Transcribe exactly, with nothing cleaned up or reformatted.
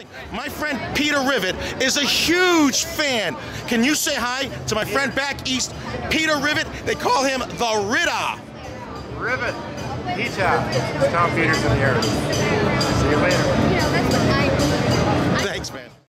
something. My friend Peter Rivet is a huge fan. Can you say hi to my friend back east, Peter Rivet? They call him the Ritter. Rivet. Peter. It's Tom Peters in the air. See you later. Thanks, man.